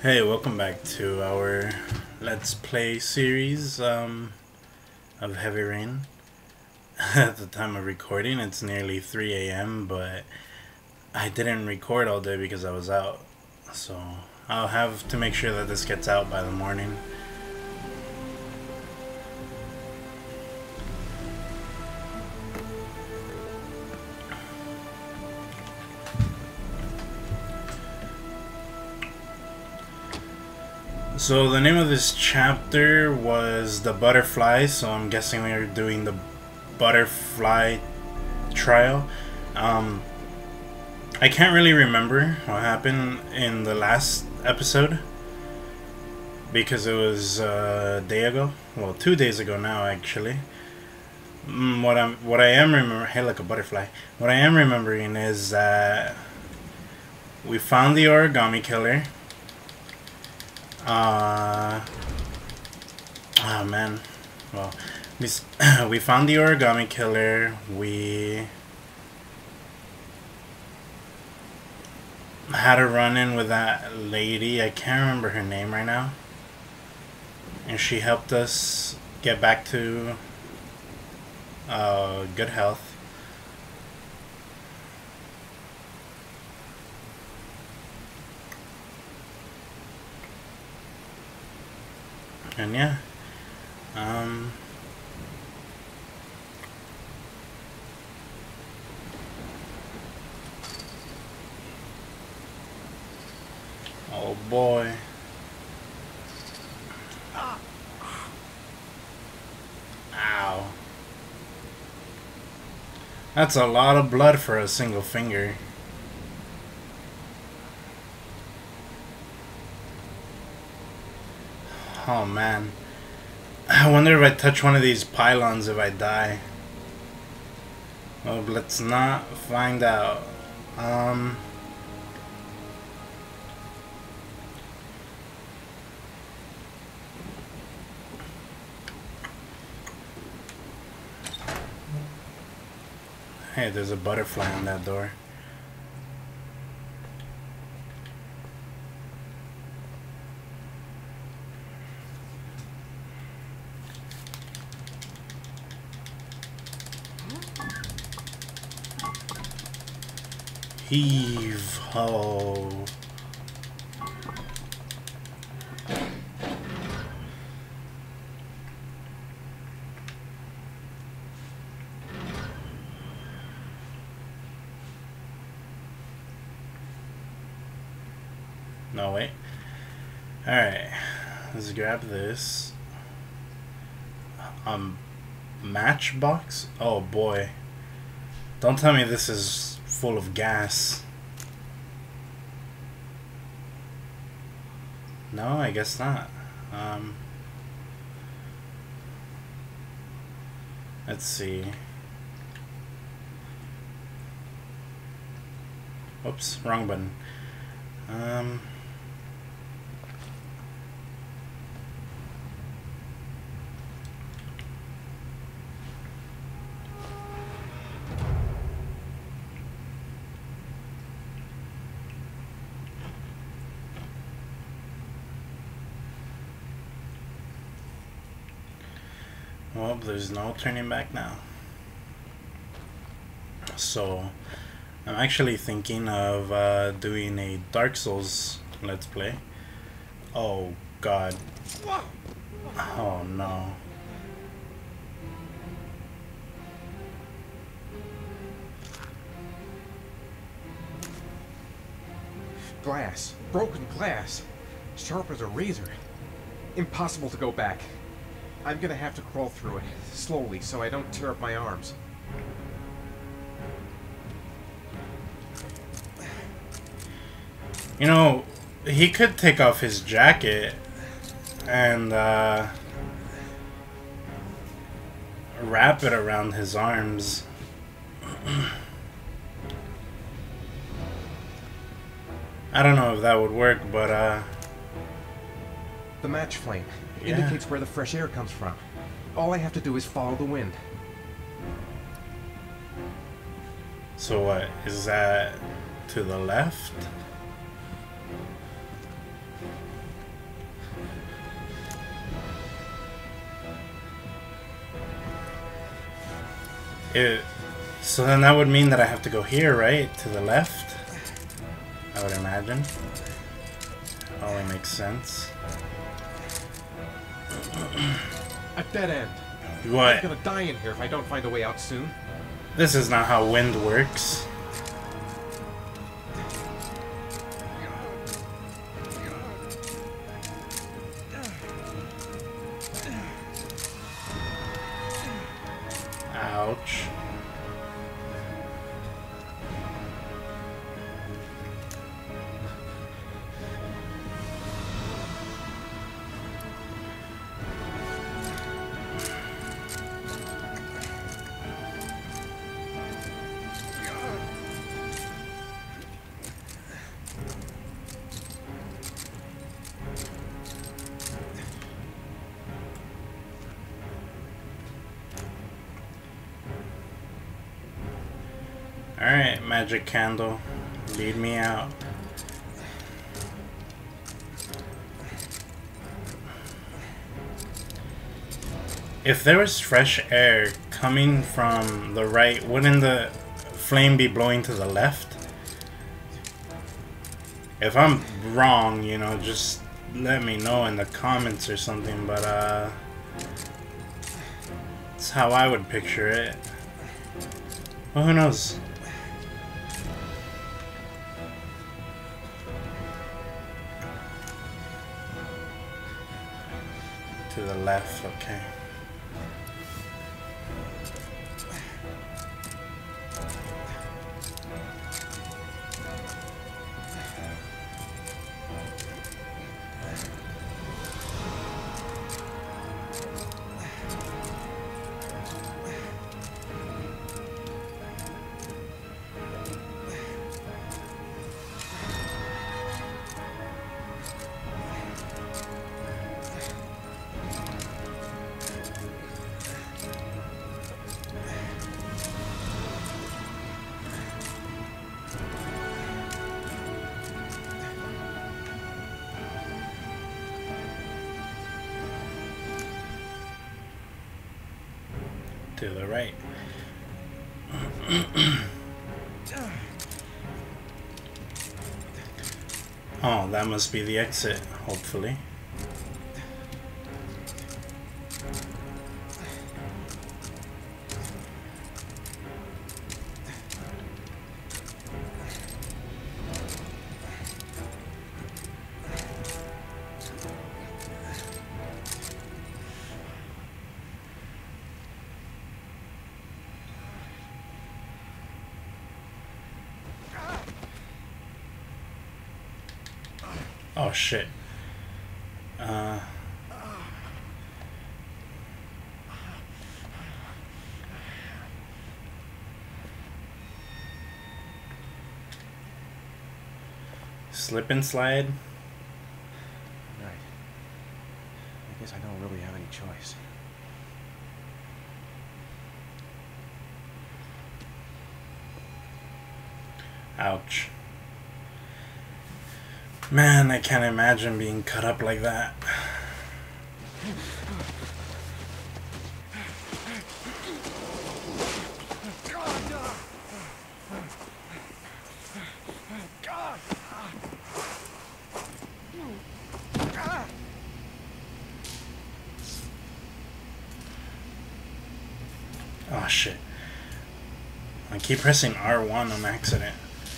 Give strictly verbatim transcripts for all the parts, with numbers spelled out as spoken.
Hey, welcome back to our Let's Play series um, of Heavy Rain. At the time of recording, it's nearly three A M, but I didn't record all day because I was out. So I'll have to make sure that this gets out by the morning. So the name of this chapter was The Butterfly, so I'm guessing we are doing the butterfly trial. Um, I can't really remember what happened in the last episode because it was uh, a day ago. Well, two days ago now, actually. Mm, what I'm, what I am remember, hey, like a butterfly. What I am remembering is that we found the origami killer. Uh, oh man, well, we, we found the origami killer, we had a run-in with that lady, I can't remember her name right now, and she helped us get back to uh, good health. And yeah, um, oh boy. Ow. That's a lot of blood for a single finger. Oh man. I wonder if I touch one of these pylons if I die. Well, let's not find out. Um... Hey, there's a butterfly on that door. Heave ho. No, wait. Alright. Let's grab this. Um, matchbox? Oh boy. Don't tell me this is full of gas. No, I guess not. Um, let's see. Oops, wrong button. Um... Well, there's no turning back now. So, I'm actually thinking of uh, doing a Dark Souls Let's Play. Oh, God. Oh, no. Glass. Broken glass. Sharp as a razor. Impossible to go back. I'm gonna have to crawl through it, slowly, so I don't tear up my arms. You know, he could take off his jacket and uh, wrap it around his arms. I don't know if that would work, but uh... The match flame yeah. indicates where the fresh air comes from. All I have to do is follow the wind. So what? Is that to the left? It, so then that would mean that I have to go here, right? To the left? I would imagine. Only makes sense. A dead end. What? I'm gonna die in here if I don't find a way out soon. This is not how wind works. Ouch. Alright, magic candle. Lead me out. If there was fresh air coming from the right, wouldn't the flame be blowing to the left? If I'm wrong, you know, just let me know in the comments or something, but uh that's how I would picture it. Well, who knows? To the left, okay. To the right. Oh, that must be the exit, hopefully. Oh shit. Uh Slip and slide? Right. I guess I don't really have any choice. Ouch. Man, I can't imagine being cut up like that. Oh shit. I keep pressing R one on accident.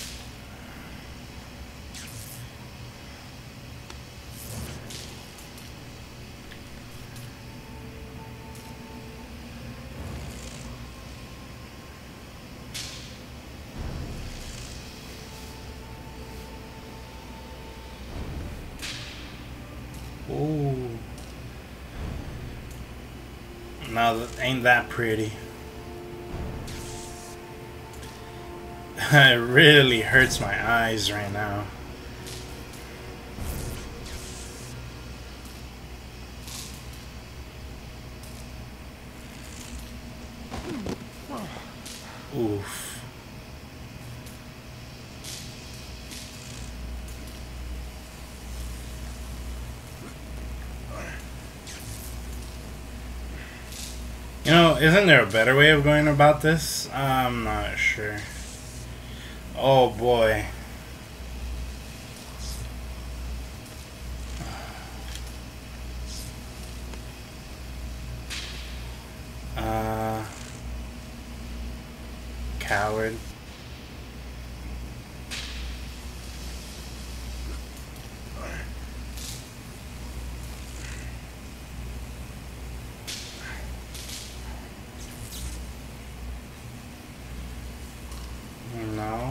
Ooh. Now, ain't that pretty? It really hurts my eyes right now. Oof. You know, isn't there a better way of going about this? I'm not sure. Oh boy. Uh, coward. No.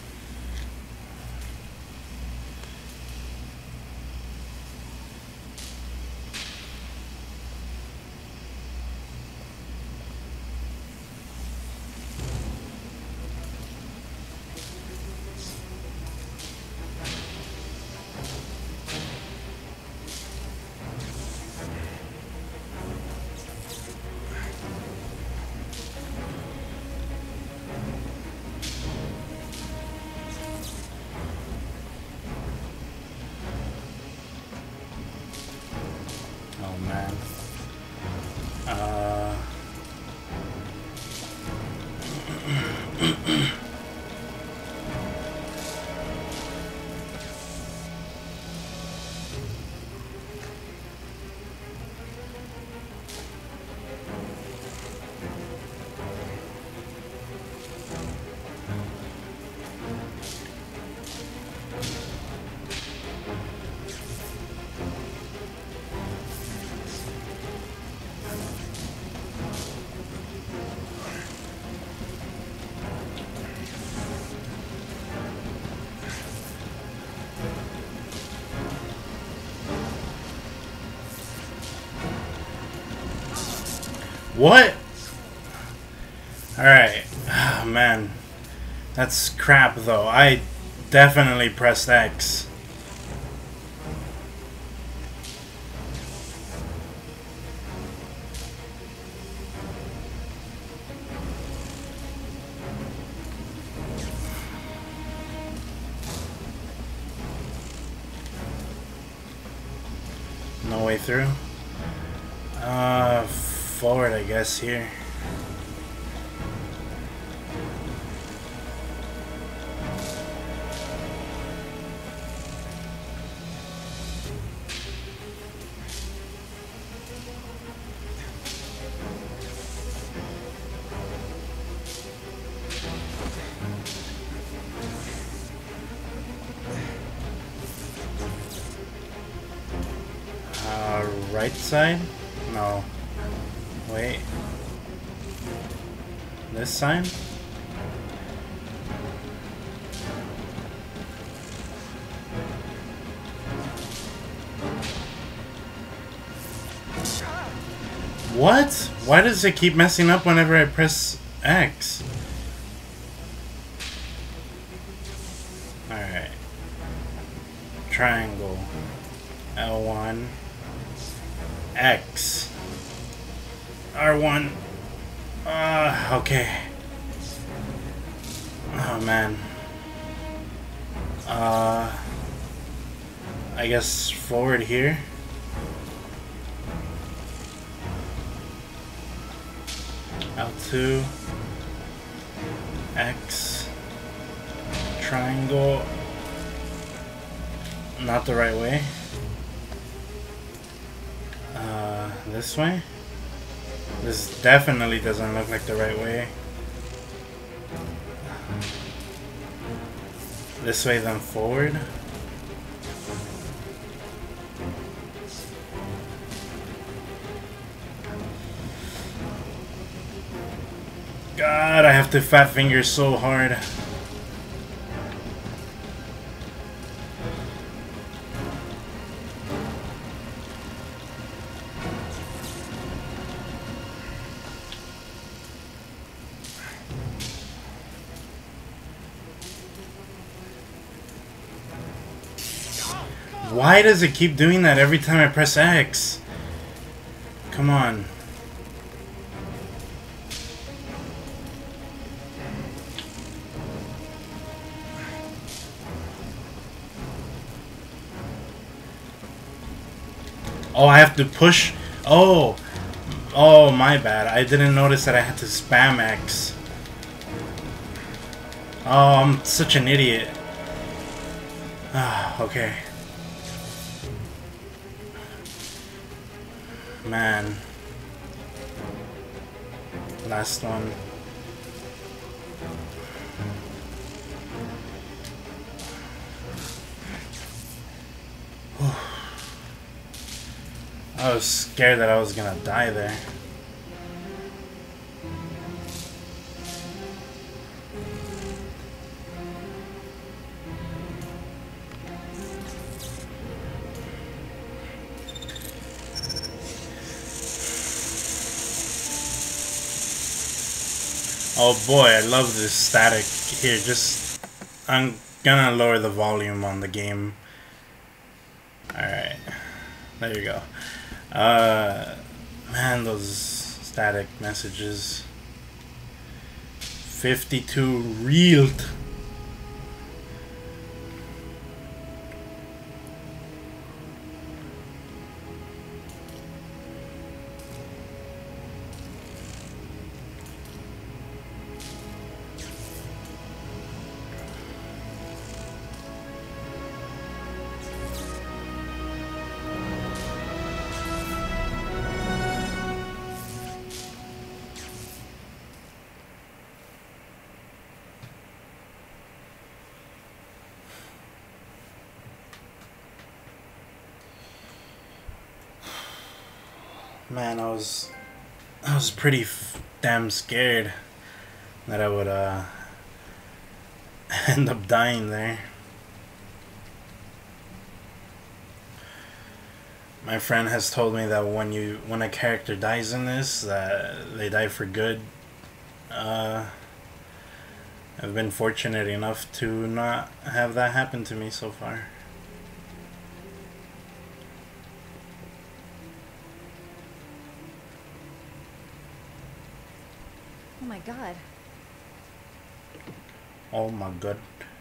Oh man. Uh. What? Alright. Oh, man. That's crap, though. I definitely pressed X. No way through. Uh... Forward, I guess, here. Uh, right side? No. Wait. This sign? What? Why does it keep messing up whenever I press X? Alright. Triangle. L one. X. R one. Uh, okay. Oh man. Uh, I guess forward here. L two. X. Triangle. Not the right way. Uh, this way? This definitely doesn't look like the right way. This way, then forward. God, I have to fat finger so hard. Why does it keep doing that every time I press X? Come on. Oh, I have to push. Oh. Oh, my bad. I didn't notice that I had to spam X. Oh, I'm such an idiot. Ah, okay. Man. Last one. I was scared that I was gonna die there. Oh boy, I love this static here. Just, I'm gonna lower the volume on the game. Alright, there you go. Uh, man, those static messages. fifty-two reeled. Man, I was, I was pretty f damn scared that I would uh, end up dying there. My friend has told me that when you, when a character dies in this, that they die for good. Uh, I've been fortunate enough to not have that happen to me so far. Oh my god. Oh my god.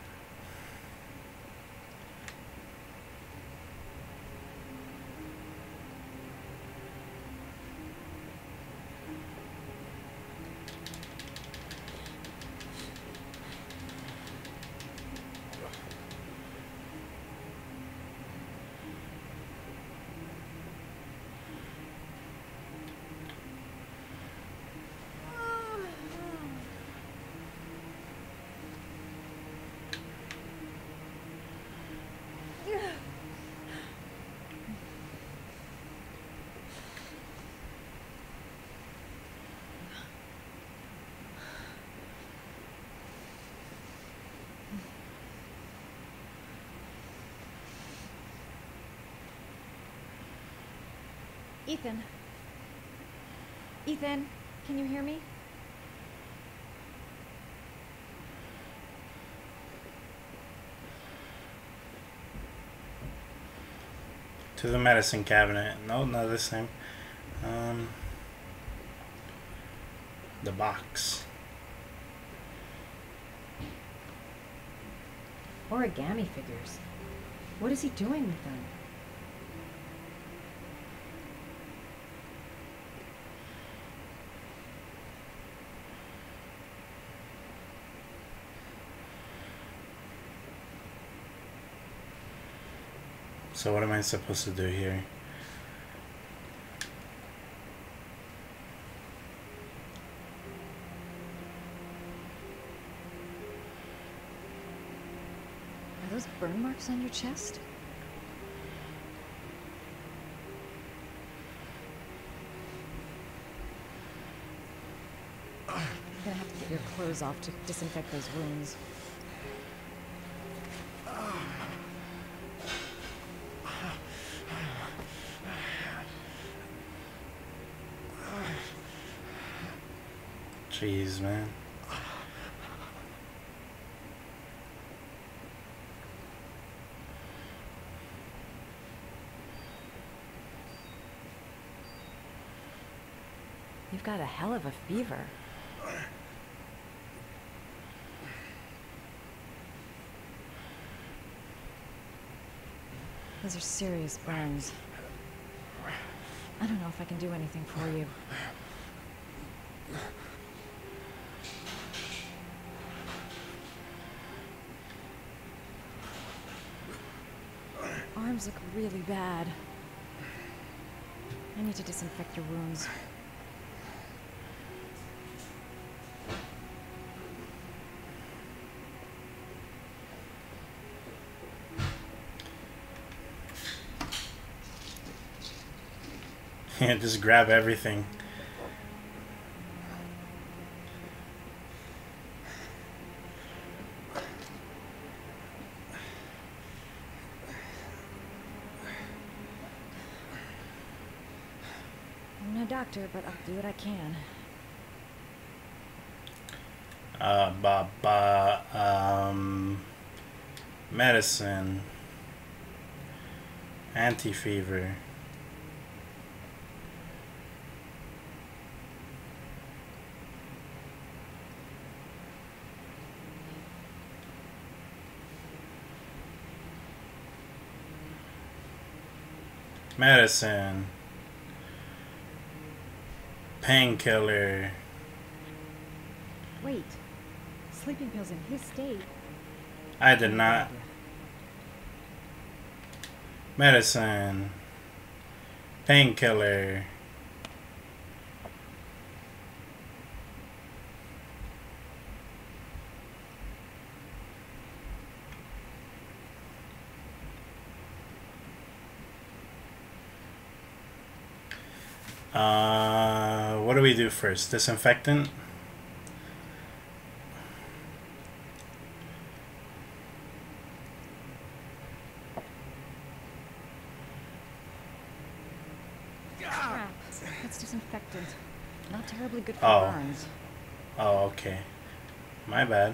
Ethan. Ethan, can you hear me? To the medicine cabinet. No, not this time. Um, the box. Origami figures. What is he doing with them? So what am I supposed to do here? Are those burn marks on your chest? You're gonna have to get your clothes off to disinfect those wounds. Jeez, man. You've got a hell of a fever. Those are serious burns. I don't know if I can do anything for you. Arms look really bad. I need to disinfect your wounds. Yeah, just grab everything. I'm no doctor, but I'll do what I can. Uh, ba ba, um, medicine, anti-fever. Medicine, painkiller. Wait. Sleeping pills in his state? I did not. Medicine, painkiller. Uh, what do we do first? Disinfectant? Crap. That's disinfectant. Not terribly good for Oh. burns. Oh, okay. My bad.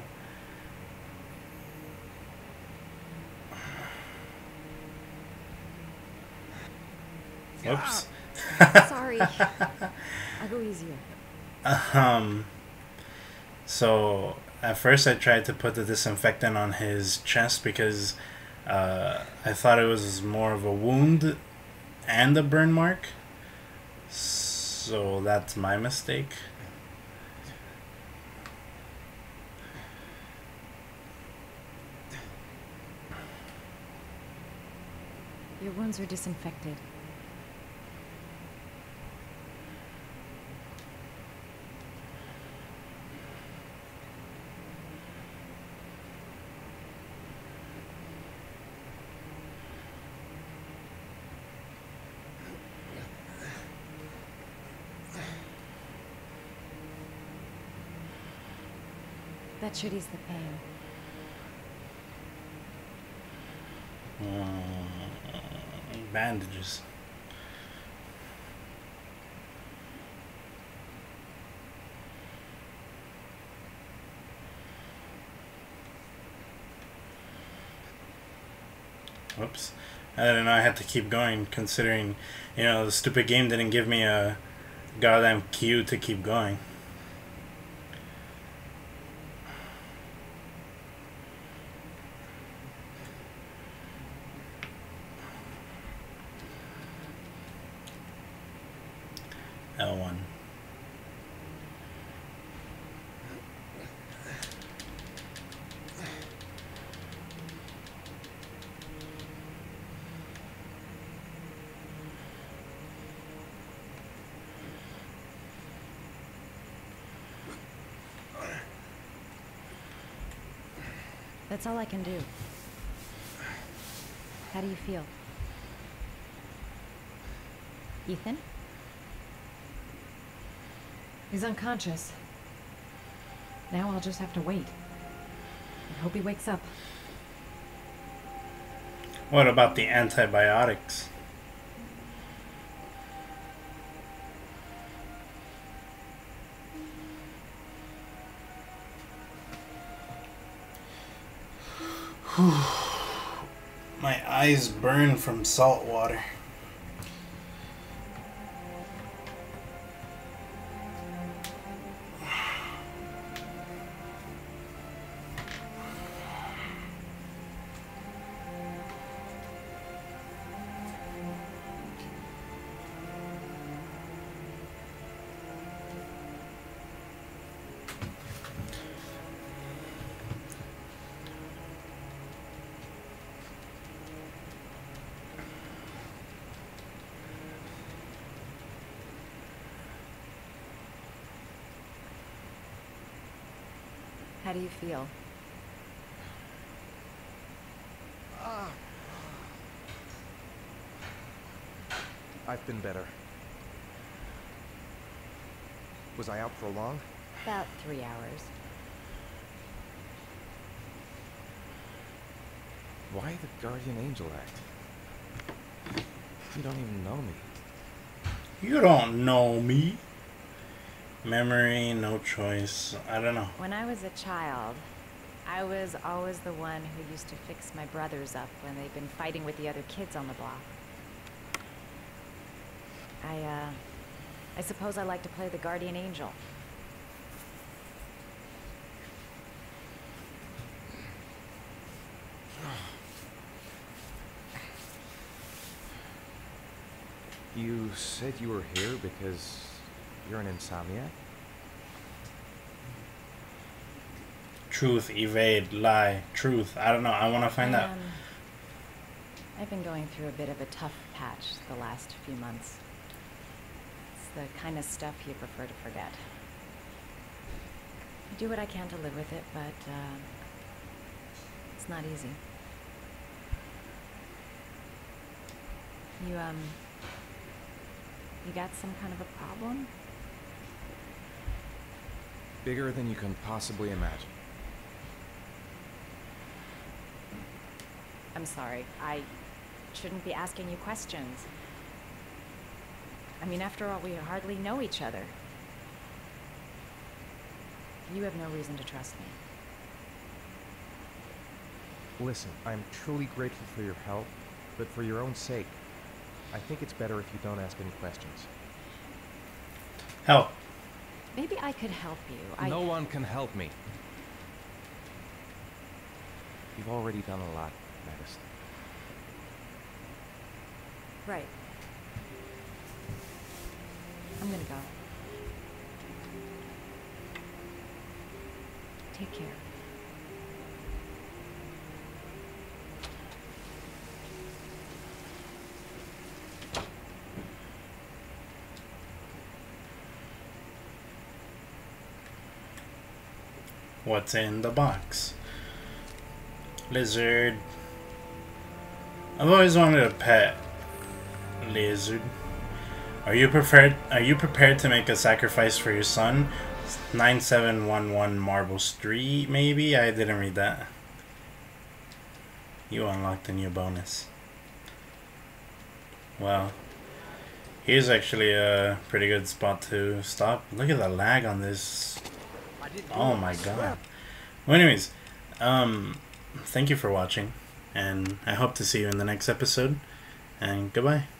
Whoops. Sorry. I'll go easier. Um, so at first I tried to put the disinfectant on his chest because uh, I thought it was more of a wound and a burn mark. So that's my mistake. Your wounds are disinfected. That should ease the pain. Mm, bandages. Whoops. I didn't know I had to keep going considering, you know, the stupid game didn't give me a goddamn cue to keep going. L one. That's all I can do. How do you feel? Ethan? He's unconscious. Now I'll just have to wait. I hope he wakes up. What about the antibiotics? My eyes burn from salt water. How do you feel? I've been better. Was I out for long? About three hours. Why the guardian angel act? You don't even know me. You don't know me. Memory, no choice. I don't know. When I was a child, I was always the one who used to fix my brothers up when they'd been fighting with the other kids on the block. I, uh, I suppose I like to play the guardian angel. You said you were here because you're an insomniac? Truth, evade, lie, truth. I don't know. I want to find out. Um, I've been going through a bit of a tough patch the last few months. It's the kind of stuff you prefer to forget. I do what I can to live with it, but uh, it's not easy. You, um, you got some kind of a problem? Bigger than you can possibly imagine. I'm sorry. I shouldn't be asking you questions. I mean, after all, we hardly know each other. You have no reason to trust me. Listen, I'm truly grateful for your help, but for your own sake, I think it's better if you don't ask any questions. Help. Maybe I could help you. I... No one can help me. You've already done a lot, Medicine. Right. I'm gonna go. Take care. What's in the box? Lizard. I've always wanted a pet lizard. Are you prepared? Are you prepared to make a sacrifice for your son? nine seven one one Marble Street, maybe? I didn't read that. You unlocked a new bonus. Well, here's actually a pretty good spot to stop. Look at the lag on this. Oh my god. Well, anyways, um, thank you for watching, and I hope to see you in the next episode, and goodbye.